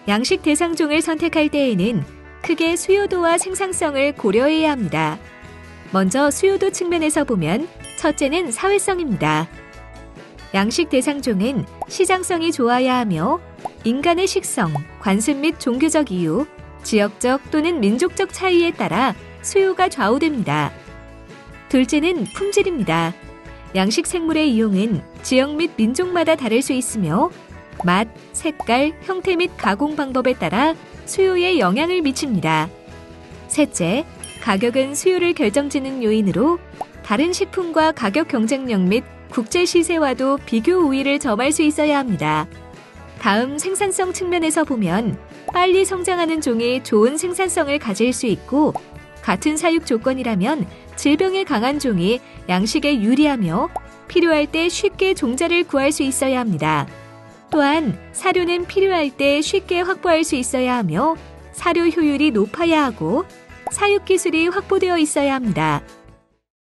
양식 대상종을 선택할 때에는 크게 수요도와 생산성을 고려해야 합니다. 먼저 수요도 측면에서 보면 첫째는 사회성입니다. 양식 대상종은 시장성이 좋아야 하며 인간의 식성, 관습 및 종교적 이유, 지역적 또는 민족적 차이에 따라 수요가 좌우됩니다. 둘째는 품질입니다. 양식 생물의 이용은 지역 및 민족마다 다를 수 있으며 맛, 색깔, 형태 및 가공 방법에 따라 수요에 영향을 미칩니다. 셋째, 가격은 수요를 결정짓는 요인으로 다른 식품과 가격 경쟁력 및 국제 시세와도 비교 우위를 점할 수 있어야 합니다. 다음 생산성 측면에서 보면 빨리 성장하는 종이 좋은 생산성을 가질 수 있고 같은 사육 조건이라면 질병에 강한 종이 양식에 유리하며 필요할 때 쉽게 종자를 구할 수 있어야 합니다. 또한 사료는 필요할 때 쉽게 확보할 수 있어야 하며 사료 효율이 높아야 하고 사육 기술이 확보되어 있어야 합니다.